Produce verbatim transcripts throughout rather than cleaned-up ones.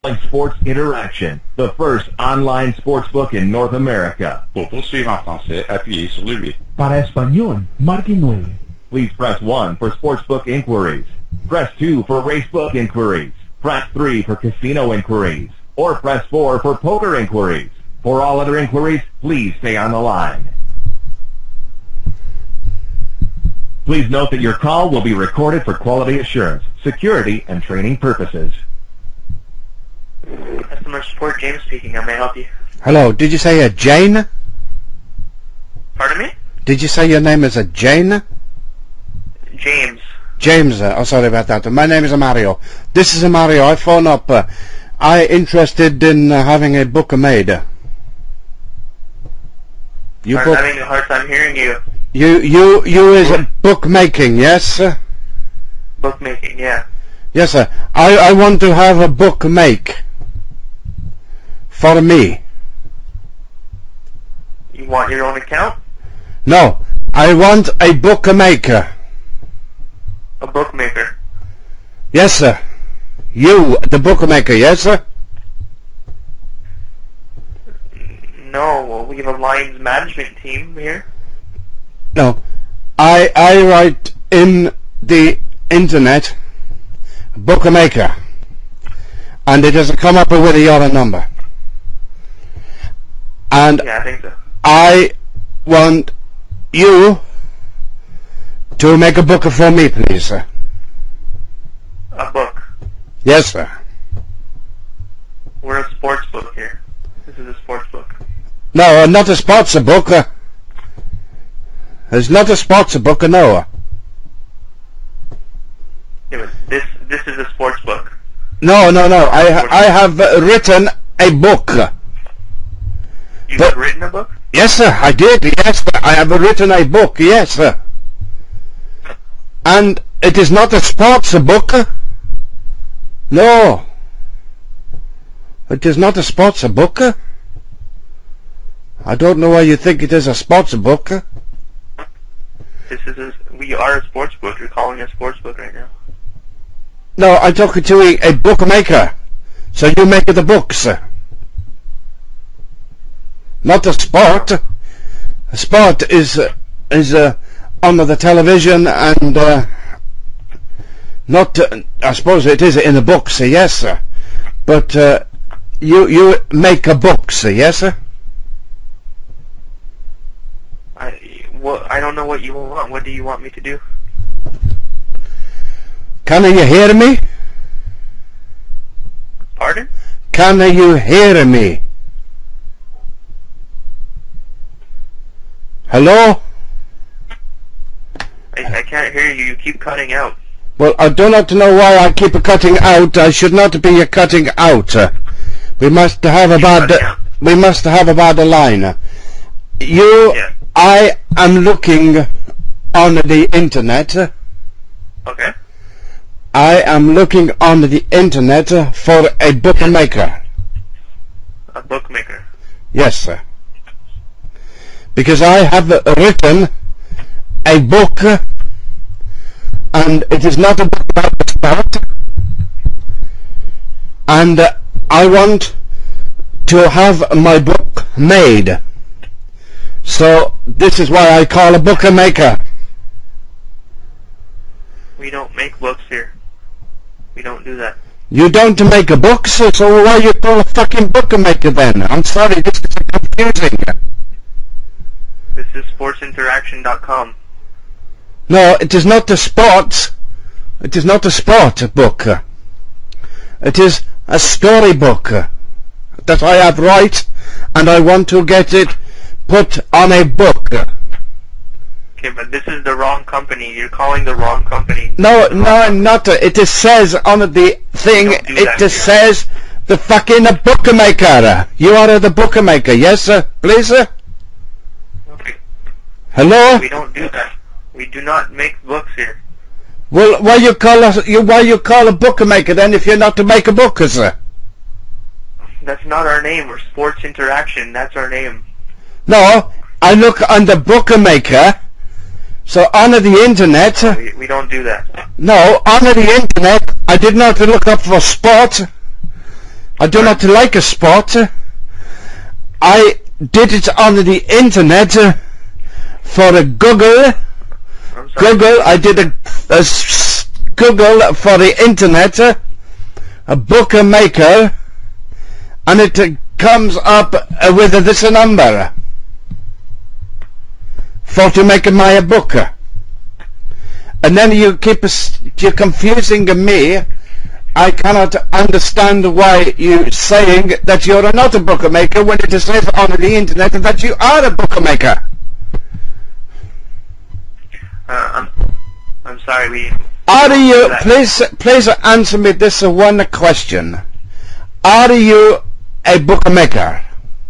Sports Interaction, the first online sportsbook in North America. Pour poursuivre en français, appuyez sur le huit. Para español, marque nueve. Please press one for sportsbook inquiries. Press two for racebook inquiries. Press three for casino inquiries. Or press four for poker inquiries. For all other inquiries, please stay on the line. Please note that your call will be recorded for quality assurance, security, and training purposes. Customer support, James speaking. How may I help you? Hello, did you say a Jane? Pardon me? Did you say your name is a Jane? James. James, uh, oh sorry about that. My name is Mario. This is a Mario. I phone up. Uh, I interested in uh, having a book made. You I'm book, having a hard time hearing you. you, you, you is a bookmaking, yes? Sir? Bookmaking, yeah. Yes, sir. I, I want to have a book make. For me. You want your own account? No, I want a bookmaker. A bookmaker. Yes, sir. You, the bookmaker, yes, sir? No, well, we have a Lions management team here. No. I, I write in the internet bookmaker. And it doesn't come up with your number. And Yeah, I think so. I want you to make a book for me, please, sir. A book. Yes, sir. We're a sports book here. This is a sports book. No, not a sports book. Uh, it's not a sports book, no. Yeah, but this this is a sports book. No, no, no. I I have uh, written a book. You But- have written a book? Yes, sir. I did. Yes, sir. I have written a book. Yes, sir. And it is not a sports book. No. It is not a sports book. I don't know why you think it is a sports book. This is a, we are a sports book. You're calling a sports book right now. No, I'm talking to a, a bookmaker. So you make the books. Not a sport. A sport is uh, is uh, on the television and uh, not. Uh, I suppose it is in the books, uh, yes, sir. But uh, you you make a books, uh, yes, sir. I well, I don't know what you want. What do you want me to do? Can you hear me? Pardon? Can you hear me? Hello? I, I can't hear you. You keep cutting out. Well, I do not know why I keep cutting out. I should not be cutting out. Uh, we must have a bad. cutting out. We must have a bad line. You, Yeah. I am looking on the internet. Okay. I am looking on the internet for a bookmaker. A bookmaker. Yes, sir. Because I have written a book, and it is not a book about sport, and uh, I want to have my book made. So this is why I call a bookmaker. We don't make books here. We don't do that. You don't make a book, so, so why you call a fucking bookmaker then? I'm sorry, this is confusing. This is sports interaction dot com. No, it is not a sport. It is not a sport book. It is a storybook that I have write, and I want to get it put on a book. Okay, but this is the wrong company. You're calling the wrong company. No, The wrong no, company. not. It is says on the thing. Don't do It that just here. says the fucking bookmaker. You are the bookmaker, yes, sir. Please, sir. Okay. Hello. We don't do that. We do not make books here. Well, why you call us? You why you call a bookmaker then if you're not to make a book, sir? That's not our name. We're Sports Interaction. That's our name. No, I look on the bookmaker. So on the internet, We, we don't do that. no, on the internet, I did not look up for sport. I do not like a sport. I did it on the internet uh, for a Google. I'm sorry. Google. I did a, a s- Google for the internet, uh, a bookmaker, and it uh, comes up uh, with this number for to make my book. And then you keep s- you're confusing me. I cannot understand why you're saying that you're not a bookmaker when it is said on the internet that you are a bookmaker. Uh, I'm, I'm sorry, we... Are you, that. please, please answer me this one question. Are you a bookmaker?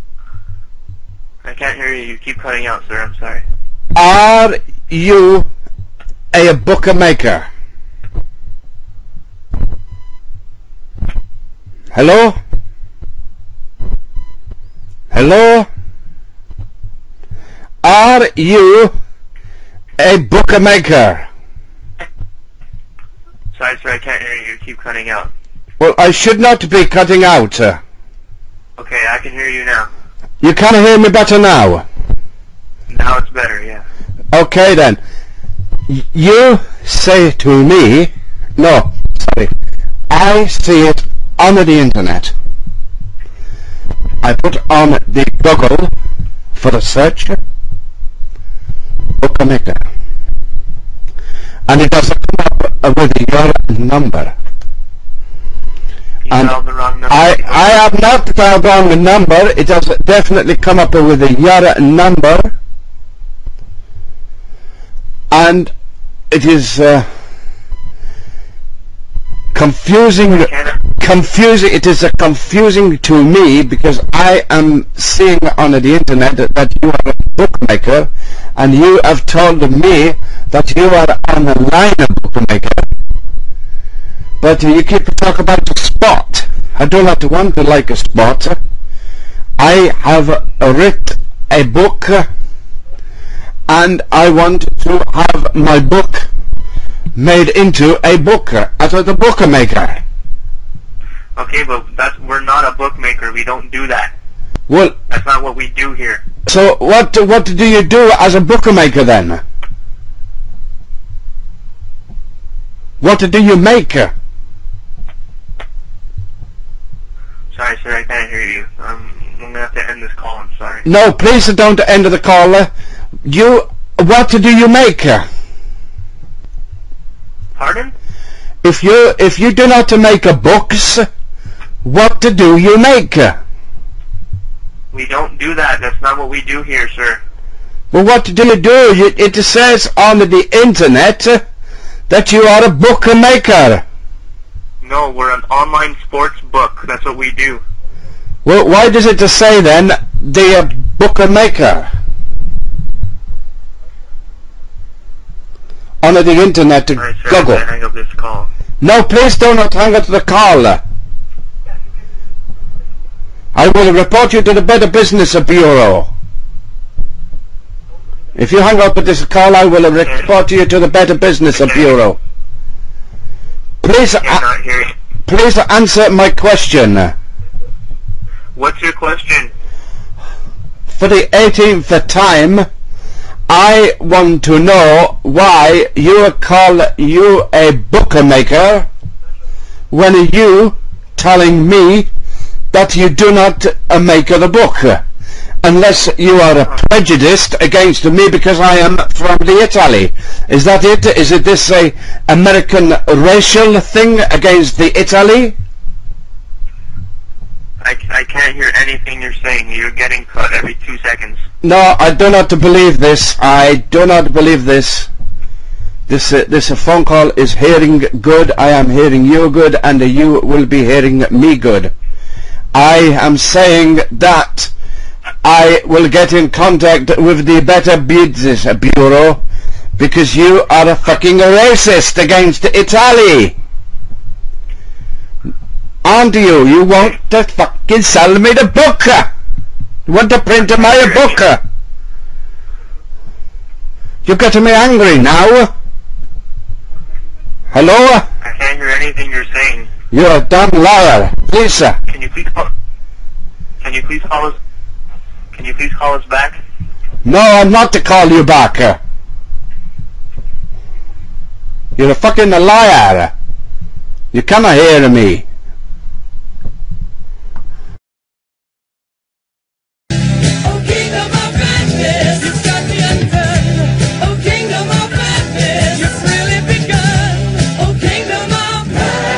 I can't hear you. You keep cutting out, sir. I'm sorry. Are you a bookmaker? Hello? Hello? Are you a bookmaker? Sorry, sir. I can't hear you. You keep cutting out. Well, I should not be cutting out. Uh, Okay, I can hear you now. You can hear me better now. Now it's better, yeah. Okay then. Y- you say to me, no, sorry, I see it on the internet. I put on the Google for the search bookmaker, and it doesn't come up with your number. You And dialed the wrong number. I, I have not dialed on the number. It does definitely come up with a your number, and it is uh, confusing. Can Confusing. It is uh, confusing to me because I am seeing on the internet that, that you are a bookmaker, and you have told me that you are an online bookmaker. But uh, you keep talking about a sport. I do not want to like a sport. I have uh, written a book, uh, and I want to have my book made into a book uh, as a bookmaker. Okay, but that's we're not a bookmaker. We don't do that. Well, That's not what we do here. so what what do you do as a bookmaker then? What do you make? Sorry, sir. I can't hear you. Um, I'm gonna have to end this call. I'm sorry. No, please don't end the call. You, what do you make? Pardon? If you if you do not make a books, what do you make? We don't do that. That's not what we do here, sir. Well, what do you do? You, it says on the internet that you are a bookmaker. No, we're an online sports book. That's what we do. Well, why does it say then the bookmaker on the internet? Alright, sir. Google. I'm gonna hang up this call. No, please do not hang up the call. I will report you to the Better Business Bureau. If you hang up with this call, I will report you to the Better Business Bureau. Please, I a- cannot hear you. please answer my question. What's your question? For the eighteenth time, I want to know why you call you a bookmaker when you telling me that you do not uh, make the book, unless you are prejudiced against me because I am from the Italy. Is that it? Is it this a American racial thing against the Italy? I, I can't hear anything you're saying. You're getting cut every two seconds. No, I do not believe this. I do not believe this. This uh, this uh, phone call is hearing good. I am hearing you good, and uh, you will be hearing me good. I am saying that I will get in contact with the Better Business Bureau because you are a fucking racist against Italy. Aren't you? You want to fucking sell me the book. You want to print my book. You're getting me angry now. Hello? I can't hear anything you're saying. You're a damn liar. Please, sir. Can you please call? Can you please call us? Can you please call us back? No, I'm not to call you back. uh. You're a fucking liar. You cannot hear me. Oh, kingdom of madness, you've got me undone. Oh, kingdom of madness, you've really begun. Oh, kingdom of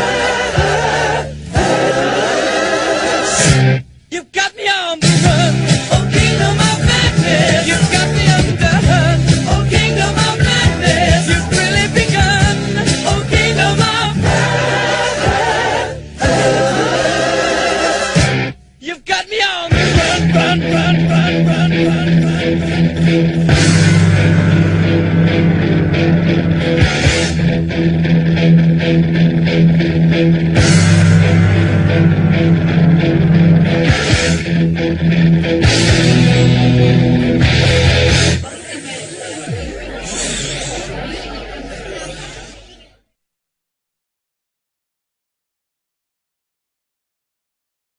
madness, you've got me on the run. Oh, kingdom of madness, you've got me undone. Oh, kingdom of madness, you've really begun. Oh, kingdom of madness, you've got me on the